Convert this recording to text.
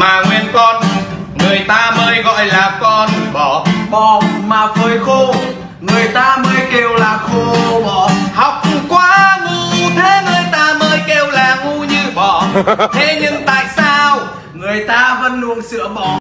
mà nguyên con, người ta mới gọi là con bò. Bò mà phơi khô, người ta mới kêu là khô bò. Học quá ngu thế người ta mới kêu là ngu như bò. Thế nhưng tại sao người ta vẫn uống sữa bò?